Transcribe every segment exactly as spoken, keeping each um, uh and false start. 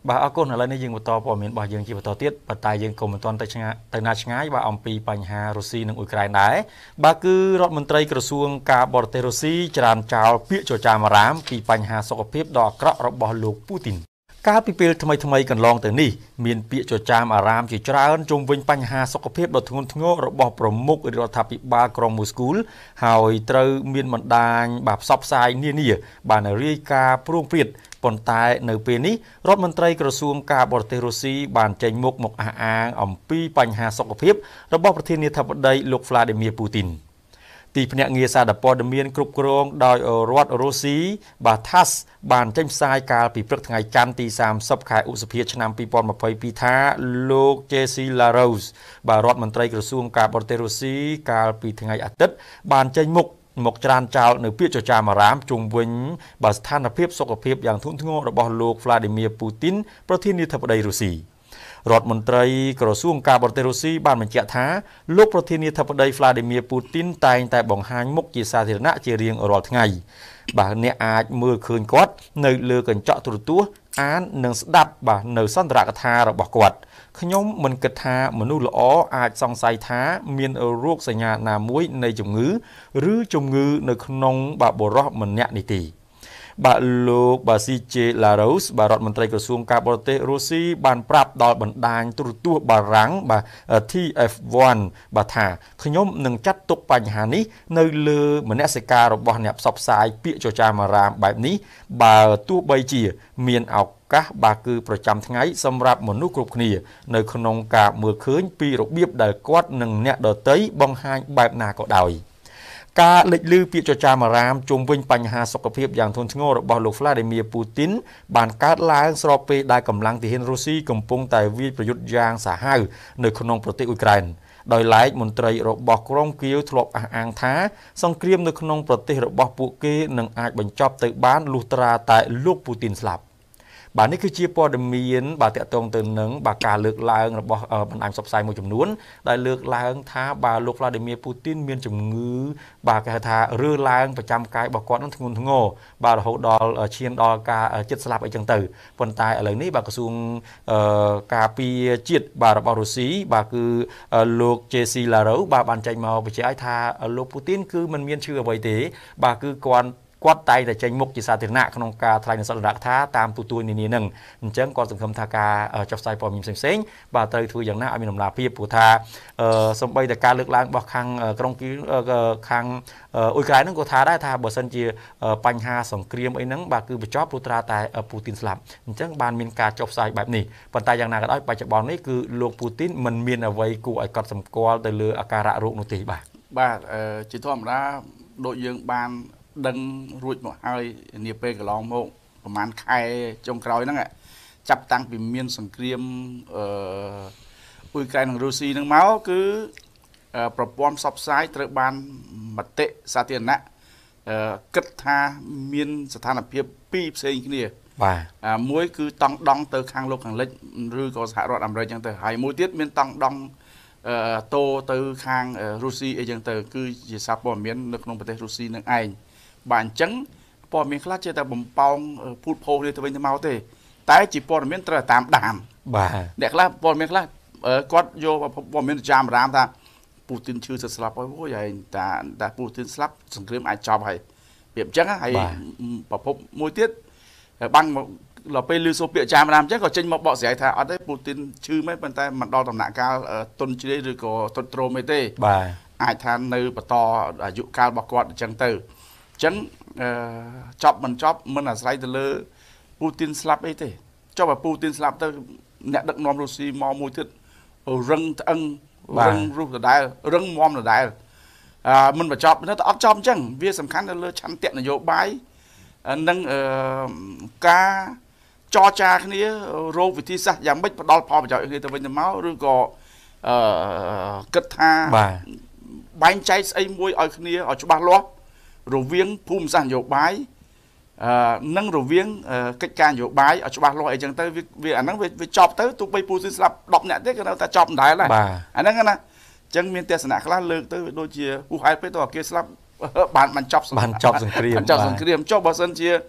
bà ở côn ở lại nơi dương một to bỏ miền bỏ dương chỉ một to tiết và tại dương cùng một toàn tại ngã tại na ngái bà ông pi bành hà Russia nâng Ukraine đái bà cứ rót môn tây kêu xuông cả bờ tây Russia tràn trào phía cho cha mà rám pi bành hà sọc phép đỏ cọ rót bỏ lục Putin các pi pil thay thay cần long từ ní miền phía cho cha mà rám chỉ tràn trung vinh bành hà sọc phép đỏ thôn ngô rót bỏ prom mục rót tháp pi ba krom Moscow hỏi từ miền mặt đàn bạp sọc sai nia nia bà nở ri ca prung việt còn tại nơi bên ní rót môn tây kêu xuông cả bờ tây Russia bàn tranh mục một à à ông pi bành hà sọc phép rót bỏประเทศนี้ทับได้ลูกวลาดิเมียร์ปูตินตีพเนเงียซาดปอดเมียนกรุบกรองโดยรัฐรัสเซียบาทัสบานเจ้าชายกาลปีพฤกษ์ไงจันตีสามสับขายอุสเพียชนำปีปอนมาไปปีท้าโลกเจซิลาโรสบารัฐมนตรีกระทรวงการบริเตรัสเซียกาลปีไงอาทิตย์บานเจ้ามุกหมกจานเจ้าในเพียจจามารามจุงวิญบาสถานเพียบสกเพียบอย่างทุ่งทุ่งระบอบโลกวลาดิเมียร์ปูตินประเทศนี้ทับได้รัสเซียรัฐมนตรีกระทรวงการบริเตรัสเซียบ้านมันเจ้าท้าลูกประเทศนี้ทับได้วลาดิเมียร์ปูตินตายแต่บ่งหายมุกจีสาธารณะเจริญรอดไงบ่าเนี่ยอาจมือคืนกอดในเรือกันเจาะตัวตัวอ่านหนึ่งดับบ่าในสันตรากทาระบอกกอดขยมมันกระทามนุษย์ละอ้ออาจส่องใส่ท้าเมียนเอรูกสัญญาหนามวยในจงงื้อหรือจงงื้อในขนมบ่าบรอมันเนี่ยนิตีบาลูกบาซิเจลาโรสบารัฐมนตรีกระทรวงการบริเตรัสเซียบานปรับดอลบันดาลตุรตัวบารังบาที่เอฟวันบาธาขยมหนึ่งจัดตกปัญหานี้ในเลือเหมือนเนสกาบอลเนี่ยสอบสายเปียโจจามารามแบบนี้บาตัวใบจีเมียนเอากะบาคือประจำทั้งไงสำหรับมนุษย์กรุบนี้ในขนมกาเมื่อคืนปีรบเบียบได้กวดหนึ่งเนี่ยเดเตยบังหายแบบนาก็ได้การเล็กลือปีจจามารามจงวิญปัญหาสกปรกอย่างทนงอระบอบโลกวลาดิเมียร์ปูตินบานการล้างสโลเปได้กำลังที่เห็นรัสเซียกำปงแต่วิประยุทธ์ยางสาหัสในขนมประเทศอุกรานโดยไล่มนตรีระบอบกรองเกียวทลบอ่างท้าสังเกตในขนมประเทศระบอบปุเกหนึ่งอาจบรรจบตึกบ้านลูตราแต่ลูกปูตินสลับบานนี้คือเชียร์ปอดเมียนบาเตะตรงตื่นหนึ่งบาการเลือกล้างระบอบบันอังสับไซมวยจำนวนได้เลือกล้างท้าบาลูกวลาดิเมียร์ปูตินเมียนจมงื้อบากาทาเรือล้างประจำกายบอกก่อนนั้นทุนทุงโง่บาเขาดอลเชียนดอลกาจิตสลับไอจังตือปนตายอะไรนี้บากระทรวงกาปีจิตบาระบอรุสีบาคือลูกเจซีลาโรบาบันใจมาไปเจ้าทาลูกปูตินคือมันเมียนชื่อไว้เต๋บาคือก่อนกวาดไตแต่ใจมุกจิสาธารณะขนมกาทลายในสระท้าตามตัวตัวนี้นี่หนึ่งเจ้าก่อนสังคมทากาจับใส่ปอมีเซ็งๆบาเตยทุยอย่างน่ามีน้ำลาพี่ปูทาสมบัยแต่การเลือกล้างบอกคังกรงกี้คังอุยกายนั่งก็ทาได้ทาบทสันจีปัญหาสงครามไอ้นั่งบาคือไปจับปูตราแต่ปูตินสลับเจ้าบานมีการจับใส่แบบนี้ปัจจัยอย่างน่าก็ได้ไปจับบอลนี่คือโลกปูตินมันมีเอาไว้กูไอ้กอดสมกอลแต่เรืออาการะโรคนุติบาบาจิตทอมระโดยยังบานดังรุ่ยหมดให้เนียเปกลองโมประมาณใครจงกรอยนั่งอ่ะจับตั้งเป็นเมียนสังเกตอุยไกของรัสเซียนั่งเมาส์คือประปอมซับไซต์ตระบานบัตเตสาเตียนนะกัดทาเมียนสถานเพียบปีเซียนนี่มวยคือต้องดองเตอข้างโลกข้างเล็กหรือก็สหรัฐอเมริกาจังเตอหายมวยติดเมียนต้องดองโตเตอข้างรัสเซียจังเตอคือจะซับปอมเมียนในขนมประเทศรัสเซียนั่งไอบานจังปอมีคลาดเจแต่บ่มปองพูดโพเลยตัวเป็นจะเมาเตะแต่จีปอมีนตระตามด่านเด็กละปอมีคลาดกอดโยปอมีนจามรามท่าปูตินชื่อสลับไปโอ้ยแต่แต่ปูตินสลับสังเกตไอจอบให้เปรียบจังให้ประพบมวยเตี้ยบังเราไปลือโซเปียจามรามจังก็เจนมาบอกเสียท่าเอาได้ปูตินชื่อไม่เป็นแต่มันดอตำหนักการต้นชื่อหรือก็ต้นโตรไม่เต้ไอทานในปตออายุการบอกกอดจังเตอจังจับมันจับมันอะไรแต่เลยปูตินสลับไอ้เต้จับแบบปูตินสลับเต้เนี่ยดักนอมรัสเซียมอมวยทิศรังอังรังรูปแต่ได้รังมอมแต่ได้มันแบบจับนั่นแต่อัพจับจังเวียสำคัญเลยชั้นเตี้ยนโยบายนั่งกาจอจาคนนี้โรวิธีสักอย่างไม่ดอลพอไปจ่ายคือแต่เป็นเมาหรือก็กระทาใบใจไอ้มวยไอ้คนนี้ไอ้ชุบาล้อรูเวียงภูมิสังโยบายนั่งรูเวียงกิจการโยบายเอาชบาลอยจังเตอร์วิอันนั้นวิจอบเตอร์ตุกไปปูสิสลับดอกเนี่ยได้กันเราแต่จอบได้เลยอันนั้นกันนะจังมีเตสนาคลาเลิกเตอร์โดยเชียผู้หายไปต่อเกสลับบานมันจอบบานจอบสังเกตบานจอบสังเกตจอบบอสันเชีย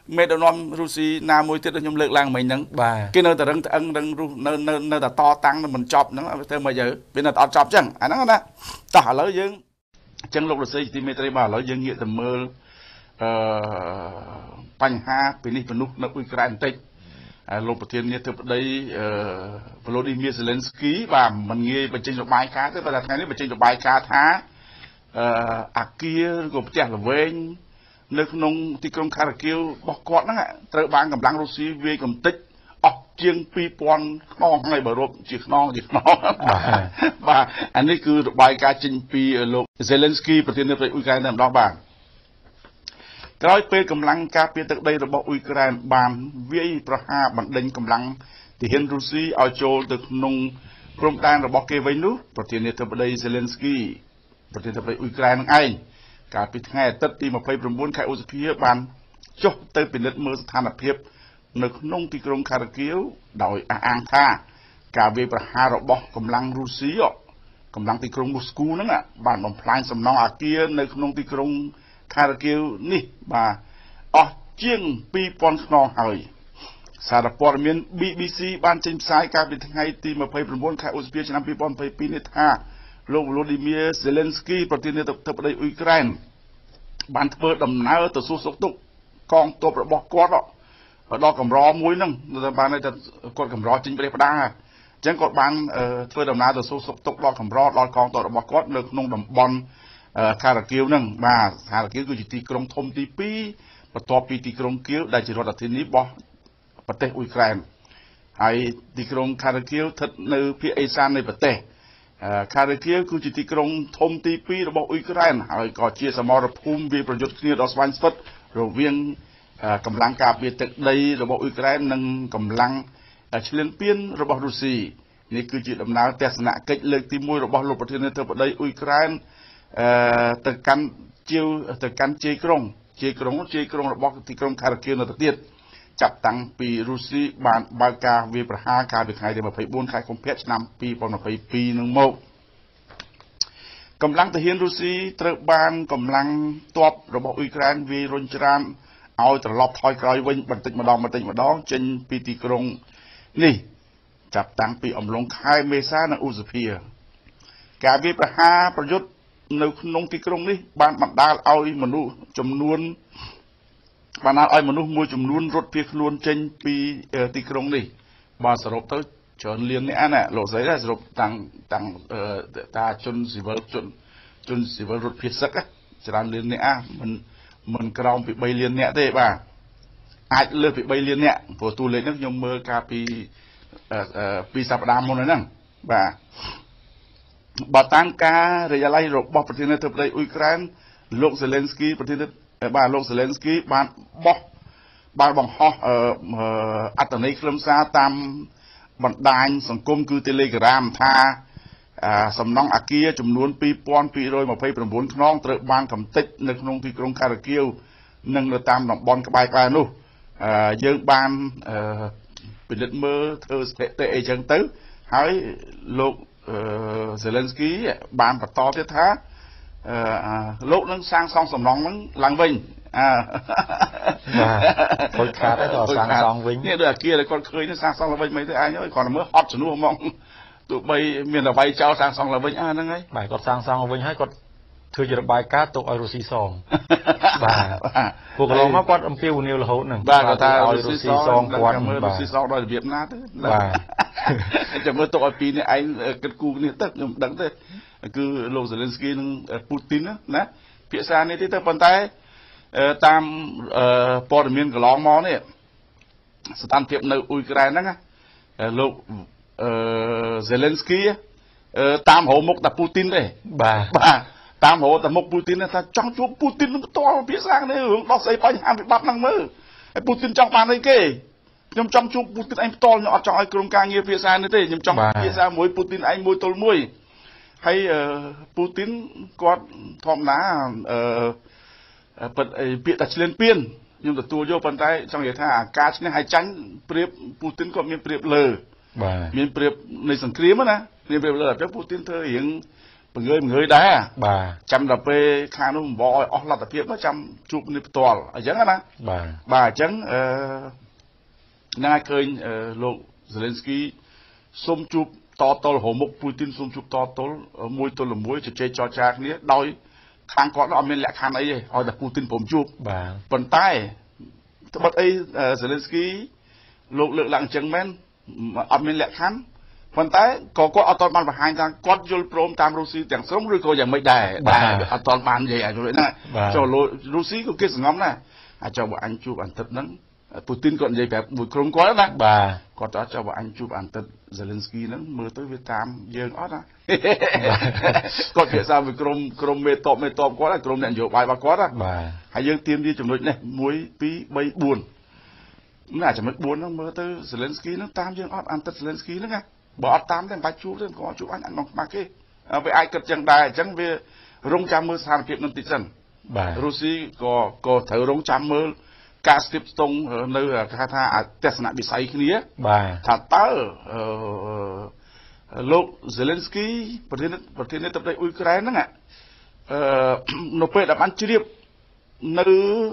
មេដឹកនាំរុស្ស៊ីណាមួយទៀតខ្ញុំលើកឡើងមិញហ្នឹងគេនៅតែរឹងត្អឹងរឹងនៅនៅនៅតែតតាំងមិនចប់ហ្នឹងទៅមកយើវានៅតែអត់ចប់ចឹងអាហ្នឹងណាតោះឥឡូវយើងអញ្ចឹងលោកលោកស្រីទីមេត្រីបាទឥឡូវយើងងាកទៅមើលអឺបញ្ហាពីនេះពីនោះនៅអ៊ុយក្រែនបន្តិចលោកប្រធាននាយកបដីអឺវ៉្លាឌីមៀសេឡិនស្គីបាទមិនងាយបញ្ចេញរបាយការណ៍ទេប៉ុន្តែថ្ងៃនេះបញ្ចេញរបាយការណ៍ថាអឺអាគារឬក៏ផ្ទះល្វែងនៅក្នុងទីក្រុងខារ៉ាគីវរបស់គាត់ហ្នឹងត្រូវបានកម្លាំងរុស្ស៊ីវាយកំទេចអស់ជាងពីរពាន់ខ្នងហើយបើរាប់ជាខ្នងជាខ្នងបាទអានេះគឺរបាយការណ៍ចេញពីលោកសេឡិនស្គីប្រធានាធិបតីអ៊ុយក្រែនតែម្ដងបាទក្រោយពេលកម្លាំងការពារទឹកដីរបស់អ៊ុយក្រែនបានវាយប្រហារបណ្ដេញកម្លាំងទាហានរុស្ស៊ីឲ្យចូលទៅក្នុងព្រំដែនរបស់គេវិញនោះប្រធានាធិបតីសេឡិនស្គីប្រធានាធិបតីអ៊ុយក្រែននឹងឯងកាលពីថ្ងៃអាទិត្យទីម្ភៃប្រាំបួនខែឧសភាបានចុះទៅពិនិត្យមើលស្ថានភាពនៅក្នុងទីក្រុងខារ៉ាគីវដោយអះអាងថាការវាយប្រហាររបស់កម្លាំងរុស្ស៊ីកម្លាំងទីក្រុងមូស្គូហ្នឹងបានបំផ្លាញសំណង់អគារនៅក្នុងទីក្រុងខារ៉ាគីវនេះបាទអស់ជាងពីរពាន់ខ្នងហើយសារព័ត៌មាន ប៊ី ប៊ី ស៊ី បានចេញផ្សាយកាលពីថ្ងៃទីម្ភៃប្រាំបួនខែឧសភាឆ្នាំពីរពាន់ម្ភៃពីរនេះថាលោក Volodymyr Zelensky ប្រធានាធិបតីអ៊ុយក្រែនបានធ្វើដំណើរទៅសួរសុខទុក្ខកងទ័ពរបស់គាត់ដល់កម្រមួយហ្នឹងតែបានតែគាត់កម្រចេញព្រះផ្ដាអញ្ចឹងគាត់បានធ្វើដំណើរទៅសួរសុខទុក្ខដល់កម្រដល់កងទ័ពរបស់គាត់នៅក្នុងតំបន់ខារ៉ាគីវហ្នឹងបាទខារ៉ាគីវគឺជាទីក្រុងធំទីពីរបន្ទាប់ពីទីក្រុងគៀវដែលជារដ្ឋធានីរបស់ប្រទេសអ៊ុយក្រែនហើយទីក្រុងខារ៉ាគីវស្ថិតនៅភាគឦសាននៃប្រទេសខារ៉ាគីវគឺជាទីក្រុងធំទីពីររបស់អ៊ុយក្រែនហើយក៏ជាសមរភូមិវាប្រយុទ្ធគ្នាដ៏ស្វែងស្វិតរវាងកម្លាំងការពារទឹកដីរបស់អ៊ុយក្រែននិងកម្លាំងឈ្លានពានរបស់រុស្ស៊ីនេះគឺជាដំណើរទស្សនកិច្ចលើកទីមួយរបស់លោកប្រធានាធិបតីអ៊ុយក្រែនអឺទៅកាន់ជាវទៅកាន់ជ័យក្រុងជ័យក្រុងជ័យក្រុងរបស់ទីក្រុងខារ៉ាគីវនៅទៅទៀតចាប់តាំងពីរុស្ស៊ីបានបើកការវាយប្រហារកាលពីថ្ងៃទីម្ភៃបួនខែកុម្ភៈឆ្នាំពីរពាន់ម្ភៃពីរនឹងមកកម្លាំងទាហានរុស្ស៊ីត្រូវបានកម្លាំងទ័ពរបស់អ៊ុយក្រែនវាយរុញច្រានឲ្យត្រឡប់ថយក្រោយវិញបន្តិចម្ដងបន្តិចម្ដងចេញពីទីក្រុងនេះចាប់តាំងពីអំឡុងខែមេសានិងឧសភាការវាយប្រហារប្រយុទ្ធនៅក្នុងទីក្រុងនេះបានបណ្ដាលឲ្យមនុស្សចំនួនបានឲ្យមនុស្សមួយចំនួនរត់ភៀសខ្លួនចេញពីទីក្រុងនេះបើសរុបទៅច្រើនលាននេះណាលោកស្រីសរុបតាំងតាំងតាជនស៊ីវិលជនជនស៊ីវិលរត់ភៀសសឹកច្រើនលាននេះអាមិនមិនក្រោមពីបីលានអ្នកទេបាទអាចលើសពីបីលានអ្នកព្រោះតួលេខហ្នឹងខ្ញុំមើលកាលពីពីសប្តាហ៍មុនហ្នឹងបាទបើតាមការរាយឡាយរបស់ប្រធានាធិបតីអ៊ុយក្រែនលោក Zelensky ប្រធានាធិបតីបាទលោក Zelensky បានបោះបានបង្ហោះអត្ថន័យខ្លឹមសារតាមបណ្ដាញសង្គមគឺ Telegram ថាសំណង់អគារចំនួនពីរពាន់ពីររយម្ភៃប្រាំបួនខ្នងត្រូវបានកំទេចនៅក្នុងទីក្រុងខារ៉ាគីវនិងនៅតាមតំបន់ក្បែរក្បែរនោះយើងបានពិនិត្យមើលធ្វើស្ថិតិអីចឹងទៅហើយលោក Zelensky បានបន្តទៀតថាលោកនឹងសាងសង់សំណង់ហ្នឹងឡើងវិញអើបាទខូចខាតហើយដល់សាងសង់វិញនេះដូចអាគារដែលគាត់ឃើញសាងសង់ឡើងវិញមិនទេអញអើយគាត់មើលហត់ជំនួសហ្មងទោះបីមានតែវាយចោលសាងសង់ឡើងវិញអើហ្នឹងហើយបាទគាត់សាងសង់ឡើងវិញហើយគាត់ធ្វើជារបាយការណ៍ទុកឲ្យរុស្ស៊ីសងបាទពួកកន្លងមកគាត់អំពាវនាវរហូតហ្នឹងបាទគាត់ថារុស្ស៊ីសងគាត់មើលរុស្ស៊ីសងដោយរបៀបណាទៅបាទចាំមើលទុកឲ្យពីរនេះឯងគិតគូរគ្នាទៅខ្ញុំមិនដឹងទេគឺលោក Zelensky និងពូទីនណាភាសានេះទេទៅប៉ុន្តែតាមព័ត៌មានកន្លងមកនេះស្ថានភាពនៅអ៊ុយក្រែនហ្នឹងលោក Zelensky តាមរោមុខតែពូទីនទេបាទបាទតាមរោតែមុខពូទីនថាចង់ជួបពូទីននឹងផ្ទាល់ភាសានេះរឿងដោះស្រាយបញ្ហាវិបត្តិហ្នឹងមើលហើយពូទីនចង់បានអីគេខ្ញុំចង់ជួបពូទីនឯងផ្ទាល់ខ្ញុំអត់ចង់ឲ្យក្រុមការងារភាសានេះទេខ្ញុំចង់ភាសាមួយពូទីនឯងមួយទល់មួយហើយពូទីនគាត់ធម្មតាអឺពិតពាក្យតែឆ្លៀនពៀនខ្ញុំទទួលយកប៉ុន្តែចង់និយាយថាអាការឈ្នះហើយចាញ់ព្រៀបពូទីនគាត់មានព្រៀបលើបាទមានព្រៀបនៃសង្គ្រាមណាមានព្រៀបលើតែពូទីនធ្វើរៀង người người đá bà chăm đập về khang nó bò ở lạt tập tiếp nó chăm chụp nếp toàn ở chấn á bà bà chấn ngay khơi lộ Zelensky xôm chụp to to hồ mục Putin xôm chụp to to môi to là môi cho chơi cho cha cái đôi khang có nó bên lẹ khang ấy hỏi là Putinผมchụp bà phần tay bắt ấy Zelensky lộ lượng lặng chấn men ở bên lẹ khang phần tay có có ở toàn ban và hai thằng có vô prom tam Russia tiếng sống rồi có dạng mấy đài đài ở toàn ban gì à rồi này cho Russia có cái ngắm này cho bọn anh chụp ảnh thật nắng Putin còn gì phải buổi không có đó bà có đó cho bọn anh chụp ảnh thật Zelensky nó mưa tới Việt Nam dương ót á còn phía sau với chrome chrome mê tọp mê tọp quá là chrome này nhiều bài bà có đó bà hãy dương tiêm đi chụp nội này muối tí bay buồn nó là chụp mất buồn nó mưa tới Zelensky nó tam dương ót ảnh thật Zelensky nữa nghe bỏ tám đến ba chú lên có chú anh ăn mà cái với ai cất chẳng đài chẳng về rong chăm mưa sàn việc nên tịt dần Russia có có thử rong chăm mưa cá sếp tông nơi khai thác test nạn bị say kia thà tớ lúc Zelenskyประเทศประเทศนี้tập đại Ukraine đó nghe nó phải đáp án chi tiết nơi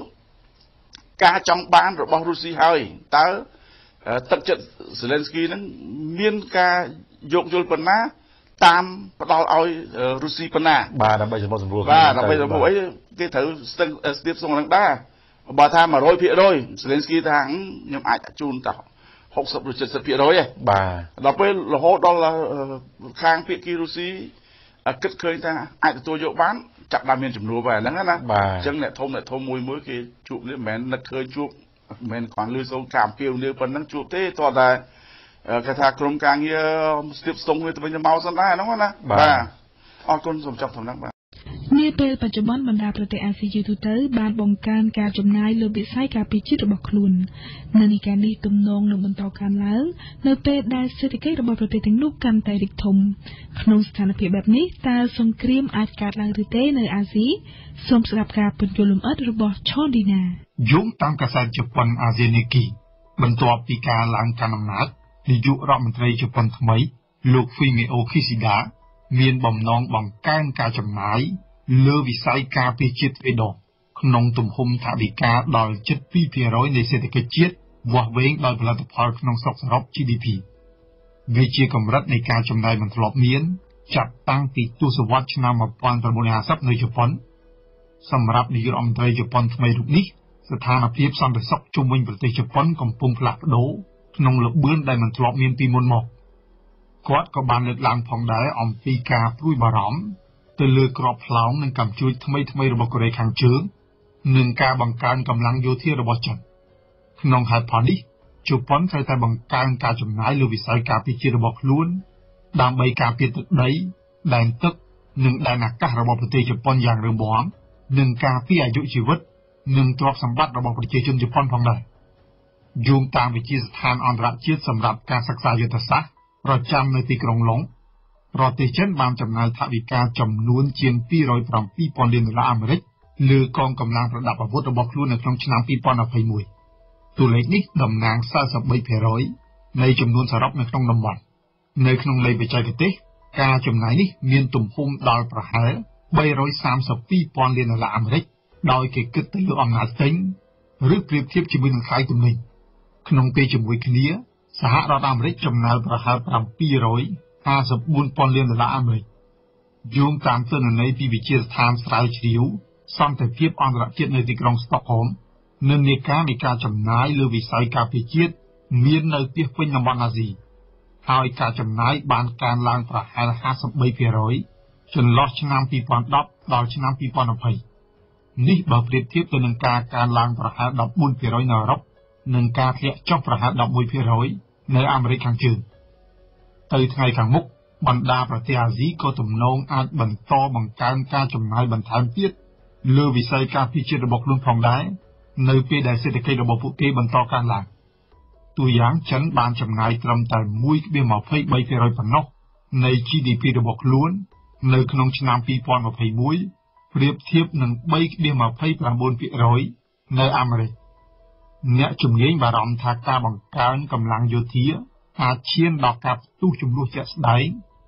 cá trong ban rồi bao Russia hơi tớ tất trận Zelensky nó miên ca dụng vô phần ná tam bắt đầu ao Russia phần ná bà đã bây giờ một số và đã bây giờ một ấy cái thử tiếp xong lần đa bà tham mà rồi phía rồi Zelensky thằng nhưng ai đã chun cả học sập rồi chật sập phía rồi bà đó bây là họ đó là khang phía kia Russia cất khơi ta ai tôi dỗ bán chặt đam miên chủng lúa về lắm á bà chân lại thôm lại thôm mùi mới kia chụp lên mền nứt khơi chụp mình còn lưu sông cảm phiêu như phần năng chụp thế toàn là cái thà krom càng như tiếp sông người tụi mình mau sẵn ra đúng không ạ bà ở con dùng trong thầm năng bà នាពេលបច្ចុប្បន្នបណ្ដាប្រទេសអាស៊ីជាទូទៅបានបង្កើនការចំណាយលើវិស័យការពារជាតិរបស់ខ្លួននៅនៃការនេះទំនងនឹងបន្តកើនឡើងនៅពេលដែលសេដ្ឋកិច្ចរបស់ប្រទេសទាំងនោះកាន់តែរីកធំក្នុងស្ថានភាពបែបនេះតើសង្គ្រាមអាចកើតឡើងឬទេនៅអាស៊ីសូមស្ដាប់ការពន្យល់លម្អិតរបស់ឆនឌីណាយោងតាមកាសែតជប៉ុនអាស៊ីនេគីបន្ទាប់ពីការឡើងកាន់អំណាចនាយករដ្ឋមន្ត្រីជប៉ុនថ្មីលោក Fumio Kishida មានបំណងបង្កើនការចំណាយលើវិស័យការពារជាតិទ្វេដងក្នុងទំហំថវិកាដល់ ជិត two percent នៃសេដ្ឋកិច្ចជាតិវាស់វែងដោយផលិតផលក្នុងស្រុកសរុប G D P វាជាកម្រិតនៃការចំណាយមិនធ្លាប់មានចាប់តាំងពីទសវត្សរ៍ឆ្នាំnineteen fiftyនៅជប៉ុនសម្រាប់នាយករដ្ឋមន្ត្រីជប៉ុនថ្មីរូបនេះស្ថានភាពសន្តិសុខជុំវិញប្រទេសជប៉ុនកំពុងផ្លាស់ប្ដូរក្នុងល្បឿនដែលមិនធ្លាប់មានពីមុនមកគាត់ក៏បានលើកឡើងផងដែរអំពីការព្រួយបារម្ភទៅលើក្របផ្លោងនិងកម្មជួយថ្មីថ្មីរបស់កូរ៉េខាងជើងនិងការបង្កើនកម្លាំងយោធារបស់ចិនក្នុងហេតុផលនេះជប៉ុនត្រូវតែបង្កើនការចំណាយលើវិស័យការពារជាតិរបស់ខ្លួនដើម្បីការពារទឹកដីដែនទឹកនិងដែនអាកាសរបស់ប្រទេសជប៉ុនយ៉ាងរឹងមាំនិងការពារអាយុជីវិតនិងទ្រព្យសម្បត្តិរបស់ប្រជាជនជប៉ុនផងដែរយោងតាមវិទ្យាស្ថានអន្តរជាតិសម្រាប់ការសិក្សាយុទ្ធសាស្ត្រប្រចាំនៅទីក្រុងឡុងប្រទេសចិនបានចំណាយថវិកាចំនួនជាងtwo hundred seven thousandលានដុល្លារអាមេរិកលើកងកម្លាំងប្រដាប់អាវុធរបស់ខ្លួននៅក្នុងឆ្នាំtwenty twenty-oneតួលេខនេះតំណាងforty-three percentនៃចំនួនសរុបនៅក្នុងតំបន់នៅក្នុងលេខបច្ចេកទេសការចំណាយនេះមានទំហំដល់ប្រហែលthree hundred thirty-two thousandលានដុល្លារអាមេរិកដោយគេគិតទៅលើអំណាចទិញឬប្រៀបធៀបជាមួយនឹងថ្លៃទំនិញក្នុងពេលជាមួយគ្នាសហរដ្ឋអាមេរិកចំណាយប្រហែលseven hundred fifty-four thousandលានដុល្លារអាមេរិកយោងតាមទិន្នន័យពីវិទ្យាស្ថានស្រាវជ្រាវសន្តិភាពអន្តរជាតិនៅទីក្រុងស្តុកហូមនិន្នាការនៃការចំណាយលើវិស័យការពារជាតិមាននៅពាសពេញតំបន់អាស៊ីហើយការចំណាយបានកើនឡើងប្រហែលfifty-three percentចន្លោះឆ្នាំtwenty tenដល់ឆ្នាំtwenty twentyនេះបើប្រៀបធៀបទៅនឹងការកើនឡើងប្រហែលfourteen percentនៅអឺរ៉ុបនិងការធ្លាក់ចុះប្រហែលeleven percentនៅអាមេរិកខាងជើងទៅថ្ងៃខាងមុខបណ្ដាប្រទេសអាស៊ីក៏ទំនងអាចបន្តបង្កើនការចំណាយបន្ថែមទៀតលើវិស័យការពារជាតិរបស់ខ្លួនផងដែរនៅពេលដែលសេដ្ឋកិច្ចរបស់ពួកគេបន្តកើនឡើងតួយ៉ាងចិនបានចំណាយត្រឹមតែone point two three percent ប៉ុណ្ណោះនៃ G D P របស់ខ្លួននៅក្នុងឆ្នាំtwenty twenty-oneប្រៀបធៀបនឹងthree point two nine percent នៅអាមេរិកអ្នកជំនាញបារម្ភថាការបង្កើនកម្លាំងយោធាអាចឈានដល់ការផ្ទុះជម្លោះជាក់ស្ដែង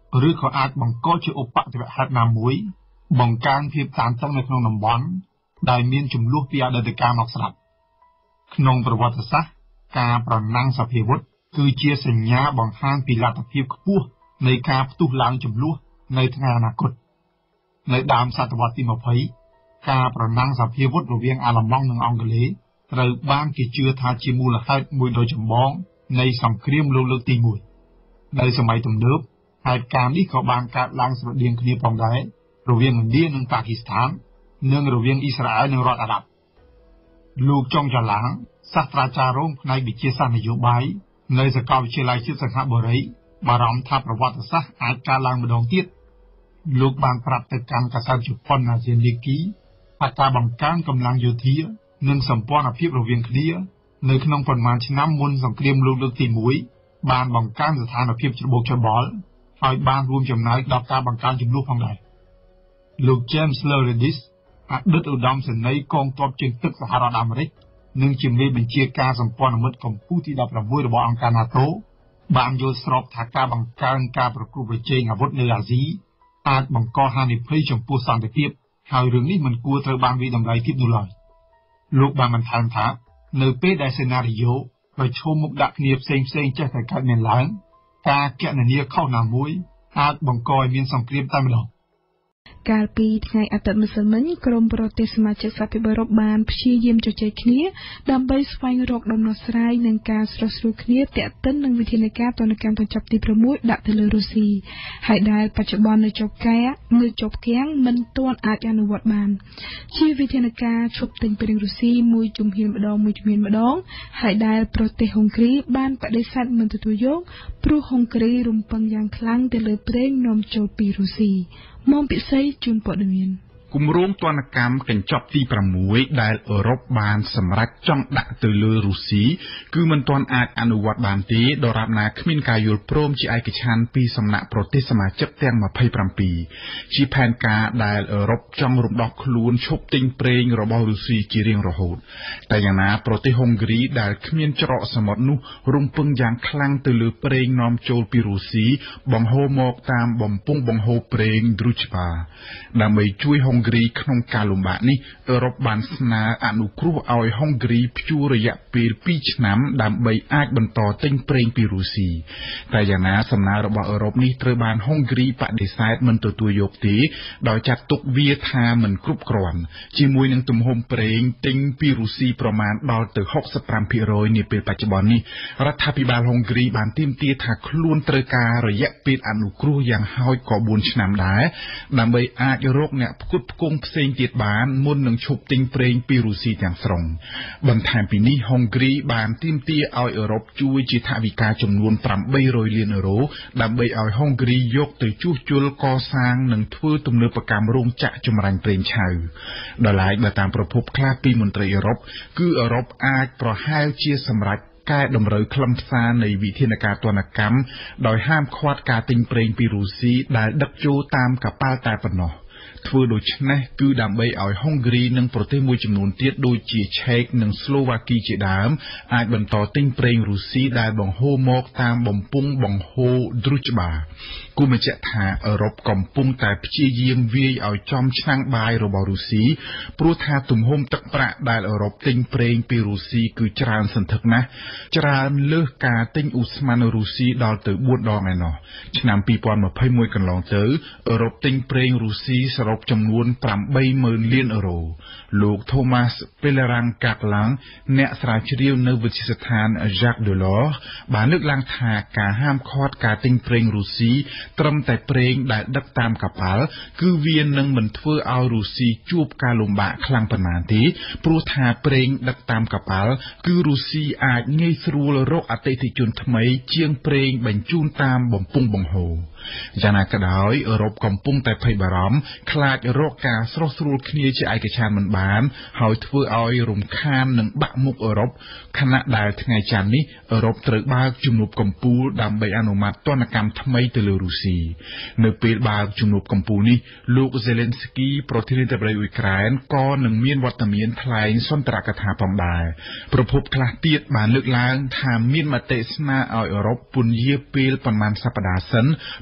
ឬក៏អាចបង្កជាឧបទ្ទវហេតុណាមួយបង្កើនភាពតានតឹងនៅក្នុងតំបន់ដែលមានចំនួនពីអតីតកាលមកស្រាប់ក្នុងប្រវត្តិសាស្ត្រការប្រណាំងសភាវុធគឺជាសញ្ញាបង្ហាញពីលទ្ធភាពខ្ពស់នៃការផ្ទុះឡើងចំនួននៅថ្ងៃអនាគតនៅដើមសតវត្សទីยี่สิบការប្រណាំងសភាវុធរវាងអាល្លឺម៉ង់និងអង់គ្លេសត្រូវបានគេជឿថាជាមូលហេតុមួយដ៏ចម្បងនៃសង្គ្រាមលោកលើកទីមួយនៅសម័យទំនើបហេតុការណ៍នេះក៏បានកើតឡើងស្រដៀងគ្នាផងដែររវាងឥណ្ឌានិងប៉ាគីស្ថាននិងរវាងអ៊ីស្រាអែលនិងរដ្ឋអារ៉ាប់លោកចុងចាឡាងសាស្ត្រាចារ្យរងផ្នែកវិទ្យាសាស្ត្រនយោបាយនៅសាកលវិទ្យាល័យជាតិសង្ហបុរីបារម្ភថាប្រវត្តិសាស្ត្រអាចកើតឡើងម្ដងទៀតលោកបានប្រាប់ទៅកាន់កាសែតជប៉ុនអាស៊ាននីគីថាការបង្កើនកម្លាំងយោធានិងសម្ព័ន្ធភាពរវាងគ្នានៅក្នុងប៉ុន្មានឆ្នាំមុនសង្គ្រាមលោកលើកទីមួយបានបង្កើនស្ថានភាពច្របូកច្របល់ហើយបានរួមចំណែកដល់ការបង្កើនចំនួនផងដែរលោក James Louridis អតីតឧត្តមសេនីយកងទ័ពជើងទឹកសហរដ្ឋអាមេរិកនិងជាមេបញ្ជាការសម្ព័ន្ធមិត្តកម្ពុជាទីដប់ប្រាំមួយរបស់អង្គការ NATO បានយល់ស្របថាការបង្កើនការប្រកួតប្រជែងអាវុធនៅអាស៊ីអាចបង្កហានិភ័យចំពោះសន្តិភាពហើយរឿងនេះមិនគួរត្រូវបានវិតម្លៃទៀតនោះឡើយលោកបានបន្ថែមថានៅពេលដែលសេណារីយ៉ូប្រឈមមុខដាក់គ្នាផ្សេងផ្សេងចេះតែកើតមានឡើងការគណនាខុសណាមួយអាចបង្កឲ្យមានសង្គ្រាមតែម្ដងកាលពីថ្ងៃអាទិត្យម្សិលមិញក្រមប្រទេសសមាជិកសហភាពអឺរ៉ុបបានព្យាយាមជជែកគ្នាដើម្បីស្វែងរកដំណោះស្រាយនឹងការស្រោះស្រួលគ្នាទាក់ទិននឹងវិធានការទណ្ឌកម្មបញ្ចប់ទីប្រាំមួយដាក់ទៅលើរុស្ស៊ីហើយដែលបច្ចុប្បន្ននៅជាប់កានៅជាប់គាំងមិនទាន់អាចអនុវត្តបានជាវិធានការឈប់ទិញប្រេងរុស្ស៊ីមួយជំហានម្ដងមួយជំហានម្ដងហើយដែលប្រទេសហុងគ្រីបានបដិសេធមិនទទួលយកព្រោះហុងគ្រីរំពឹងយ៉ាងខ្លាំងទៅលើប្រេងនាំចូលពីរុស្ស៊ីមកពិសេសជូនព័ត៌មានគម្រោងទណ្ឌកម្មកញ្ចប់ទីប្រាំមួយដែលអឺរ៉ុបបានសម្រេចចង់ដាក់ទៅលើរុស្ស៊ីគឺមិនទាន់អាចអនុវត្តបានទេដរាបណាគ្មានការយល់ព្រមជាឯកច្ឆន្ទពីសំណាក់ប្រទេសសមាជិកទាំងยี่สิบเจ็ดជាផែនការដែលអឺរ៉ុបចង់រំដោះខ្លួនឈប់ទិញប្រេងរបស់រុស្ស៊ីជារៀងរហូតតែយ៉ាងណាប្រទេសហុងគ្រីដែលគ្មានច្រកសមុទ្រនោះរំពឹងយ៉ាងខ្លាំងទៅលើប្រេងនាំចូលពីរុស្ស៊ីបង្ហូរមកតាមបំពង់បង្ហូរប្រេង Druzhba ដើម្បីជួយហុងគ្រីក្នុងការលំបាកនេះអឺរ៉ុបបានស្នើអនុគ្រោះឲ្យហុងគ្រីព្យួររយៈពេលពីរឆ្នាំដើម្បីអាចបន្តទិញប្រេងពីរុស្ស៊ីតែយ៉ាងណាសំណើរបស់អឺរ៉ុបនេះត្រូវបានហុងគ្រីបដិសេធមិនទទួលយកទេដោយចាត់ទុកវាថាមិនគ្រប់គ្រាន់ជាមួយនឹងទំហំប្រេងទិញពីរុស្ស៊ីប្រមាណដល់ទៅหกสิบห้าភាគរយនាពេលបច្ចុប្បន្ននេះរដ្ឋាភិបាលហុងគ្រីបានទាមទារថាខ្លួនត្រូវការរយៈពេលអនុគ្រោះយ៉ាងហោចក៏បួនឆ្នាំដែរដើម្បីអាចរកអ្នកផ្គត់ផ្គង់ផ្សេងទៀតបានមុននឹងឈប់ទិញប្រេងពីរុស្ស៊ីទាំងស្រុងបន្ថែមពីនេះហុងគ្រីបានទាមទារឲ្យអឺរ៉ុបជួយជាថវិកាចំនួនប្រាំបីរយលានអឺរ៉ូដើម្បីឲ្យហុងគ្រីយកទៅជួសជុលកសាងនិងធ្វើទំនើបកម្មរោងចក្រចម្រាញ់ប្រេងឆៅដល់ឡែកបើតាមប្រភពខ្លះពីមន្ត្រីអឺរ៉ុបគឺអឺរ៉ុបអាចប្រហែលជាសម្រេចកែតម្រូវខ្លឹមសារនៃវិធានការទណ្ឌកម្មដោយហាមឃាត់ការទិញប្រេងពីរុស្ស៊ីដែលដឹកចូលតាមកប៉ាល់តែប៉ុណ្ណោះធ្វើដូច្នេះគឺដើម្បីឲ្យហុងគ្រីនិងប្រទេសមួយចំនួនទៀតដូចជាឆែកនិងស្លូវ៉ាគីជាដើមអាចបន្តទិញប្រេងរុស្ស៊ីដែលបង្ហូរមកតាមបំពង់បង្ហូរ Druzhba គូបញ្ជាក់ថាអឺរ៉ុបកំពុងតែព្យាយាមវាយឲ្យចំឆ្នាំងបាយរបស់រុស្ស៊ីព្រោះថាទំហំទឹកប្រាក់ដែលអឺរ៉ុបទិញប្រេងពីរុស្ស៊ីគឺច្រើនសន្ធឹកណាស់ច្រើនលើសការទិញឧស្ម័នរុស្ស៊ីដល់ទៅបួនដងឯណោះឆ្នាំពីរពាន់ยี่สิบเอ็ดកន្លងទៅអឺរ៉ុបទិញប្រេងរុស្ស៊ីសរុបចំនួនប្រាំបីម៉ឺនលានអឺរ៉ូលោក Thomas Pellerang-Caglan អ្នកស្រាវជ្រាវនៅវិទ្យាស្ថាន Jacques Delors បានលើកឡើងថាការហាមឃាត់ការទិញប្រេងរុស្ស៊ីត្រឹមតែប្រេងដែលដឹកតាមកប៉ាល់គឺវានឹងមិនធ្វើឲ្យរុស្ស៊ីជួបការលំបាកខ្លាំងប៉ុន្មានទេព្រោះថាប្រេងដឹកតាមកប៉ាល់គឺរុស្ស៊ីអាចងាយស្រួលរកអតិថិជនថ្មីជាងប្រេងបញ្ជូនតាមបំពង់បង្ហូរយ៉ាងណាក៏ដោយអឺរ៉ុបកំពុងតែភ័យបារម្ភខ្លាចរកការស្រោះស្រួលគ្នាជាឯកច្ឆន្ទមិនបានហើយធ្វើឲ្យរំខាននិងបាក់មុខអឺរ៉ុបខណៈដែលថ្ងៃច័ន្ទនេះអឺរ៉ុបត្រូវបើកជំនួបកំពូលដើម្បីអនុម័តទណ្ឌកម្មថ្មីទៅលើរុស្ស៊ីនៅពេលបើកជំនួបកំពូលនេះលោក Zelensky ប្រធានាធិបតីអ៊ុយក្រែនក៏នឹងមានវត្តមានថ្លែងសន្ទរកថាផងដែរប្រភពខ្លះទៀតបានលើកឡើងថាមានមតិស្នើឲ្យអឺរ៉ុបពន្យាពេលប៉ុន្មានសប្តាហ៍សិន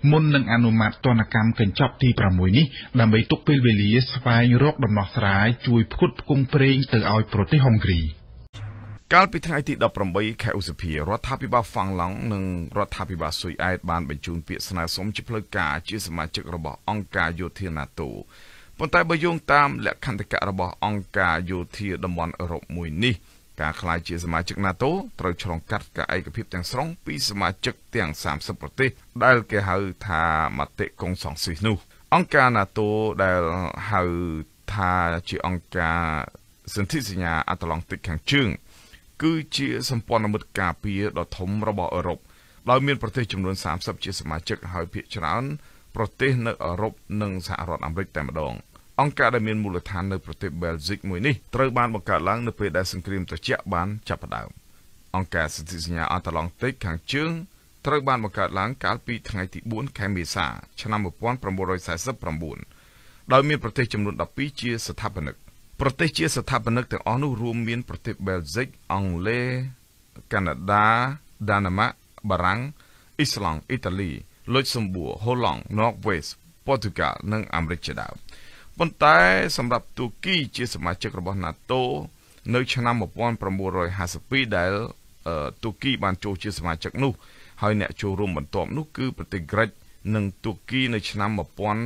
មុននឹងអនុម័តទណ្ឌកម្មកញ្ចប់ទីប្រាំមួយនេះដើម្បីទុកពេលវេលាស្វែងរកដំណោះស្រាយជួយផ្គត់ផ្គង់ប្រេងទៅឲ្យប្រទេសហុងគ្រីកាលពីថ្ងៃទីដប់ប្រាំបីខែឧសភារដ្ឋាភិបាលហ្វាំងឡង់និងរដ្ឋាភិបាលស៊ុយអែតបានបញ្ជូនពាក្យស្នើសុំជាផ្លូវការជាសមាជិករបស់អង្គការយោធា NATO ប៉ុន្តែបើយោងតាមលក្ខន្តិកៈរបស់អង្គការយោធាតំបន់អឺរ៉ុបមួយនេះការក្លាយជាសមាជិក NATO ត្រូវឆ្លងកាត់ការឯកភាពទាំងស្រុងពីសមាជិកទាំងសាមសិបប្រទេសដែលគេហៅថាមតិកុងសង្ស៊ីសនោះអង្គការ NATO ដែលហៅថាជាអង្គការសន្ធិសញ្ញាអាត្លង់តិកខាងជើងគឺជាសម្ព័ន្ធមិត្តការពារដ៏ធំរបស់អឺរ៉ុបដោយមានប្រទេសចំនួនសាមសិបជាសមាជិកហើយភាគច្រើនប្រទេសនៅអឺរ៉ុបនិងសហរដ្ឋអាមេរិកតែម្ដងអង្គការដែលមានមូលដ្ឋាននៅប្រទេសបែលហ្សិកមួយនេះត្រូវបានបង្កើតឡើងនៅពេលដែលសង្គ្រាមត្រជាក់បានចាប់ផ្ដើមអង្គការសន្ធិសញ្ញាអាត្លង់តិកខាងជើងត្រូវបានបង្កើតឡើងកាលពីថ្ងៃទីបួនខែមេសាឆ្នាំmột nghìn chín trăm bốn mươi chínដោយមានប្រទេសចំនួនដប់ពីរជាស្ថាបនិកប្រទេសជាស្ថាបនិកទាំងអស់នោះរួមមានប្រទេសបែលហ្សិកអង់គ្លេសកាណាដាដាណឺម៉ាកបារាំងអ៊ីស្លង់អ៊ីតាលីលុចសំបួរហូឡង់ន័រវេសព័រទុយហ្គាល់និងអាមេរិកជាដើមប៉ុន្តែសម្រាប់ទូគីជាសមាជិករបស់ NATO នៅឆ្នាំmột nghìn chín trămห้าสิบពីរដែលទូគីបានចូលជាសមាជិកនោះហើយអ្នកចូលរួមបន្ទាប់នោះគឺប្រទេសក្រិចនិងទូគីនៅឆ្នាំmột nghìn chín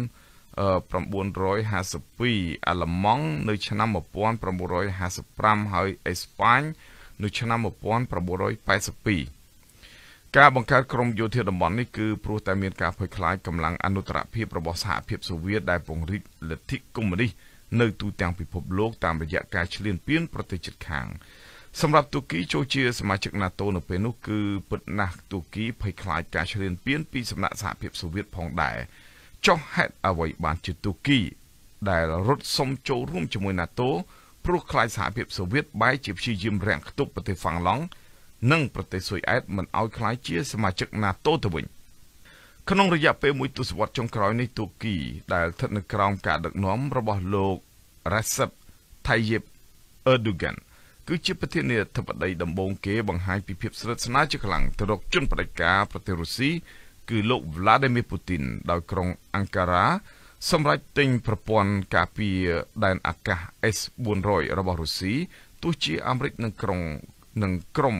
trămห้าสิบពីរអាល្លឺម៉ង់នៅឆ្នាំmột nghìn chín trămห้าสิบห้าហើយអេស្ប៉ាញនៅឆ្នាំmột nghìn chín trămแปดสิบពីរការបង្កើតក្រុមយោធាតំបន់នេះគឺព្រោះតែមានការភ័យខ្លាចកម្លាំងអនុត្តរភាពរបស់សហភាពសូវៀតដែលពង្រីកលទ្ធិកុម្មុយនីសនៅទូទាំងពិភពលោកតាមរយៈការឈ្លានពានប្រទេសជិតខាងសម្រាប់ទូគីចូលជាសមាជិក NATO នៅពេលនោះគឺពិតណាស់ទូគីភ័យខ្លាចការឈ្លានពានពីសំណាក់សហភាពសូវៀតផងដែរចុះហេតុអ្វីបានជាទូគីដែលរត់សុំចូលរួមជាមួយ NATO ព្រោះខ្លាចសហភាពសូវៀតបែរជាព្យាយាមរាំងខ្ទប់ប្រទេសហ្វាំងឡង់និងប្រទេសស៊ុយអែតមិនឲ្យខ្លាយជាសមាជិក NATO ទៅវិញក្នុងរយៈពេលមួយទសវត្សរ៍ចុងក្រោយនេះទូគីដែលស្ថិតនៅក្រោមការដឹកនាំរបស់លោក Recep Tayyip Erdogan គឺជាប្រធានាធិបតីដំបូងគេបង្ហាញពីភាពស្និទ្ធស្នាលជាខ្លាំងទៅរកជនបដិការប្រទេសរុស្ស៊ីគឺលោក Vladimir Putin ដោយក្រុងអង្ការ៉ាសម្រាប់ទិញប្រព័ន្ធការពារដែនអាកាស S bốn trămរបស់រុស្ស៊ីទោះជាអាមេរិកនិងក្រុងនិងក្រុម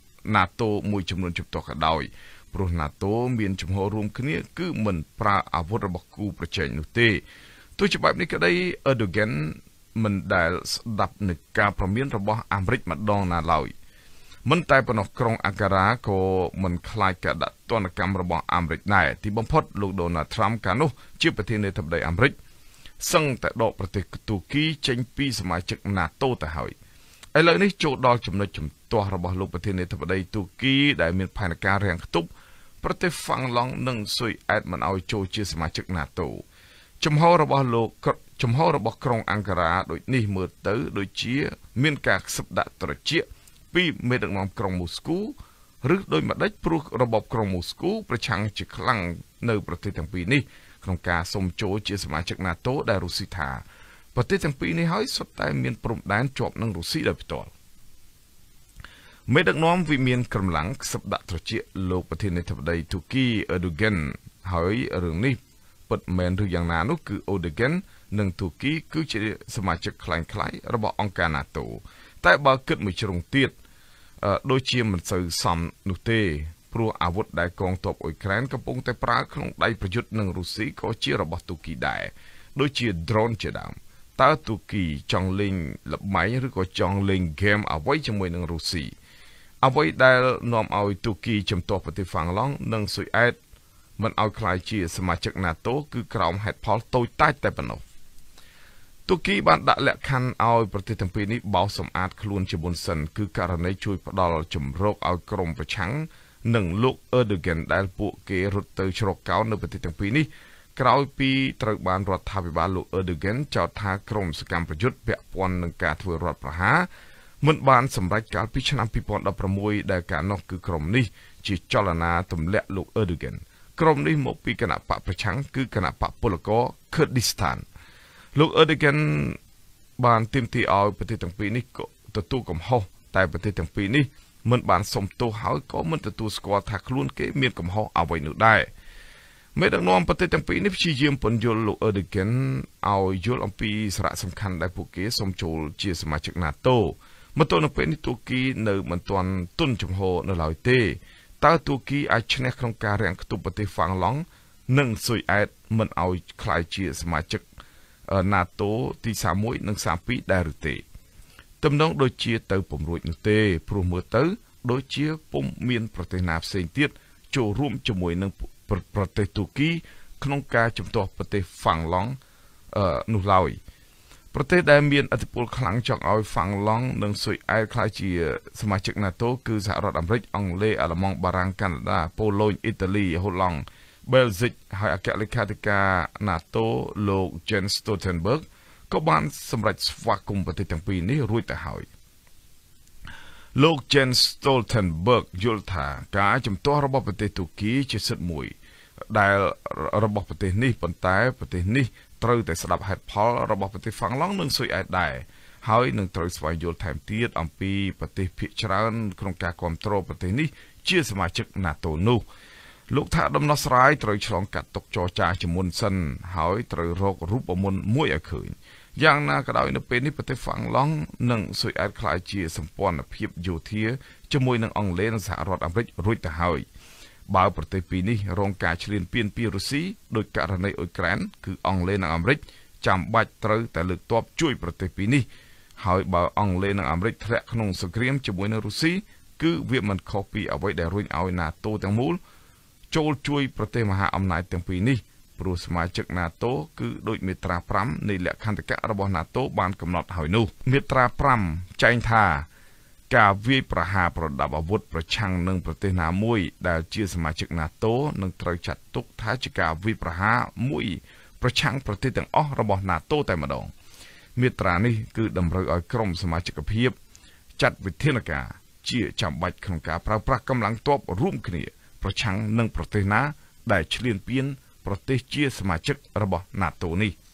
NATO មួយចំនួនជំទាស់ក៏ដោយព្រោះ NATO មានជំហររួមគ្នាគឺមិនប្រើអាវុធរបស់គូប្រជែងនោះទេទោះជាបែបនេះក្តី Erdogan មិនដែលស្ដាប់នឹងការប្រមានរបស់អាមេរិកម្ដងណាឡើយមិនតែប៉ុណ្ណោះក្រុងអង្ការ៉ាក៏មិនខ្លាចការដាក់ទណ្ឌកម្មរបស់អាមេរិកដែរទីបំផុតលោក Donald Trump កាលនោះជាប្រធានាធិបតីអាមេរិកសឹងតែដកប្រទេសទូគីចេញពីសមាជិក NATO ទៅហើយឥឡូវនេះចូលដល់ចំណុចជំទាស់របស់លោកប្រធានាធិបតីទូគីដែលមានផែនការរាំងខ្ទប់ប្រទេសហ្វាំងឡង់និងស៊ុយអែតមិនឲ្យចូលជាសមាជិក NATO ជំហររបស់លោកជំហររបស់ក្រុងអង្ការ៉ាដូចនេះមើលទៅដូចជាមានការខ្សឹបដាក់ត្រចៀកពីមេដឹកនាំក្រុងមូស្គូឬដោយម្ដេចព្រោះរបបក្រុងមូស្គូប្រឆាំងជាខ្លាំងនៅប្រទេសទាំងពីរនេះក្នុងការសុំចូលជាសមាជិក NATO ដែលរុស្ស៊ីថាប្រទេសទាំងពីរនេះហើយសុទ្ធតែមានព្រំដែនជាប់នឹងរុស្ស៊ីដោយផ្ទាល់មេដឹកនាំវិមានកម្លាំងខ្សឹបដាក់ត្រចៀកលោកប្រធានាធិបតីទូគី Erdogan ហើយរឿងនេះពិតមែនឬយ៉ាងណានោះគឺ Erdogan និងទូគីគឺជាសមាជិកខ្លាំងៗរបស់អង្គការ NATO តែបើគិតមួយជ្រុងទៀតដូចជាមិនសូវសមនោះទេព្រោះអាវុធដែលកងទ័ពអ៊ុយក្រែនកំពុងតែប្រើក្នុងដៃប្រយុទ្ធនឹងរុស្ស៊ីក៏ជារបស់ទូគីដែរដូចជា drone ជាដើមតើទូគីចង់លេងល្បែងឬក៏ចង់លេងហ្គេមអ្វីជាមួយនឹងរុស្ស៊ីអ្វីដែលនាំឲ្យទូគីជំទាស់ប្រទេសហ្វាំងឡង់និងស៊ុយអែតមិនឲ្យខ្លាយជាសមាជិក NATO គឺក្រោមហេតុផលតូចតាចតែប៉ុណ្ណោះទូគីបានដាក់លក្ខខណ្ឌឲ្យប្រទេសទាំងពីរនេះបោសសម្អាតខ្លួនជាមុនសិនគឺករណីជួយផ្ដល់ជំរកឲ្យក្រុមប្រឆាំងនិងលោក Erdogan ដែលពួកគេរត់ទៅជ្រកកោននៅប្រទេសទាំងពីរនេះក្រោយពីត្រូវបានរដ្ឋាភិបាលលោក Erdogan ចោទថាក្រុមសកម្មប្រយុទ្ធពាក់ព័ន្ធនឹងការធ្វើរដ្ឋប្រហារមិនបានសម្រេចកាលពីឆ្នាំពីរពាន់ដប់ប្រាំមួយដែលកាលនោះគឺក្រុមនេះជាចលនាទម្លាក់លោក Erdogan ក្រុមនេះមកពីគណៈបកប្រឆាំងគឺគណៈបកពលករ Kurdistan លោក Erdogan បានទាមទារឲ្យប្រទេសទាំងពីរនេះទទួលកំហុសតែប្រទេសទាំងពីរនេះមិនបានសុំទោសហើយក៏មិនទទួលស្គាល់ថាខ្លួនគេមានកំហុសអ្វីនោះដែរមេដឹកនាំប្រទេសទាំងពីរនេះព្យាយាមពន្យល់លោកអឺដឺហ្គិនឲ្យយល់អំពីសារៈសំខាន់ដែលពួកគេសូមចូលជាសមាជិក NATO មកទល់នឹងពេលនេះទូគីនៅមិនទាន់ទុនចំហនៅឡើយទេតើទូគីអាចឈ្នះក្នុងការរាំងខ្ទប់ប្រទេសហ្វាំងឡង់និងស៊ុយអែតមិនឲ្យក្លាយជាសមាជិក NATO ទីសាមមួយនិងសាមពីរដែរឬទេទំនងដូចជាទៅពំរួចនោះទេព្រោះមើលទៅដូចជាពុំមានប្រទេសណាផ្សេងទៀតចូលរួមជាមួយនឹងប្រទេសទូគីក្នុងការជំទាស់ប្រទេសហ្វាំងឡង់នោះឡើយប្រទេសដែលមានឥទ្ធិពលខ្លាំងចង់ឲ្យហ្វាំងឡង់និងស៊ុយអែតក្លាយជាសមាជិក NATO គឺសហរដ្ឋអាមេរិកអង់គ្លេសអាល្លឺម៉ង់បារាំងកាណាដាប៉ូឡូញអ៊ីតាលីហូឡង់បែលហ្សិកហើយអគ្គលេខាធិការ NATO លោក Jens Stoltenberg ក៏បានសម្រេចស្វាគមន៍ប្រទេសទាំងពីរនេះរួចទៅហើយលោក Jens Stoltenberg យល់ថាការជំទាស់របស់ប្រទេសទូគីជាសិទ្ធិមួយដែលរបស់ប្រទេសនេះប៉ុន្តែប្រទេសនេះត្រូវតែស្ដាប់ហេតុផលរបស់ប្រទេសហ្វាំងឡង់និងស៊ុយអែតដែរហើយនឹងត្រូវស្វែងយល់ថែមទៀតអំពីប្រទេសភាគច្រើនក្នុងការគ្រប់គ្រងប្រទេសនេះជាសមាជិក NATO នោះលោកថាដំណោះស្រាយត្រូវឆ្លងកាត់ទុកចរចាជាមុនសិនហើយត្រូវរករូបមន្តមួយឲ្យឃើញយ៉ាងណាក៏ដោយនៅពេលនេះប្រទេសហ្វាំងឡង់និងស៊ុយអែតក្លាយជាសម្ព័ន្ធភាពយោធាជាមួយនឹងអង់គ្លេសនិងសហរដ្ឋអាមេរិករួចទៅហើយបើប្រទេសពីរនេះរងការឈ្លានពានពីរុស្ស៊ីដោយករណីអ៊ុយក្រែនគឺអង់គ្លេសនិងអាមេរិកចាំបាច់ត្រូវតែលើកទ័ពជួយប្រទេសពីរនេះហើយបើអង់គ្លេសនិងអាមេរិកធ្លាក់ក្នុងសង្គ្រាមជាមួយនឹងរុស្ស៊ីគឺវាមិនខុសពីអ្វីដែលរុញឲ្យ NATO ទាំងមូលចូលជួយប្រទេសមហាអំណាចទាំងពីរនេះព្រោះសមាជិក NATO គឺដូចមាត្រាប្រាំនៃលក្ខន្តិកៈរបស់ NATO បានកំណត់ហើយនោះមាត្រាប្រាំចែងថាការវាយប្រហារប្រដាប់អាវុធប្រឆាំងនឹងប្រទេសណាមួយដែលជាសមាជិក NATO នឹងត្រូវចាត់ទុកថាជាការវាយប្រហារមួយប្រឆាំងប្រទេសទាំងអស់របស់ NATO តែម្ដងមាត្រានេះគឺតម្រូវឲ្យក្រុមសមាជិកភាពចាត់វិធានការជាចាំបាច់ក្នុងការប្រើប្រាស់កម្លាំងទ័ពរួមគ្នាប្រឆាំងនឹងប្រទេសណាដែលឈ្លានពានប្រទេសជាសមាជិករបស់ NATO នេះ